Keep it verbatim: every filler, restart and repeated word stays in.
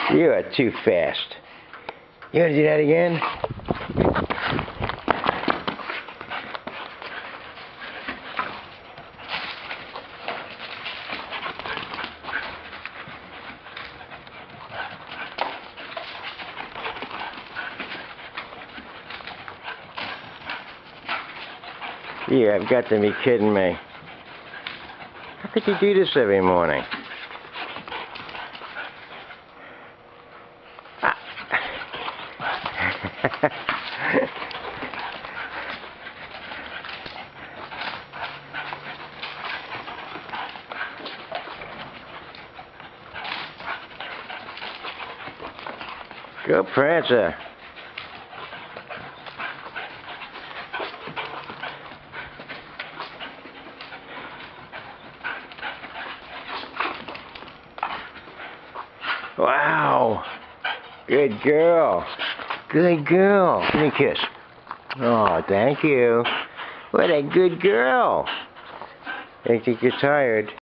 You are too fast. You want to do that again? You have got to be kidding me. How could you do this every morning? Ah. Go Prancer. Wow. Good girl. Good girl. Give me a kiss. Oh, thank you. What a good girl. I think you're tired.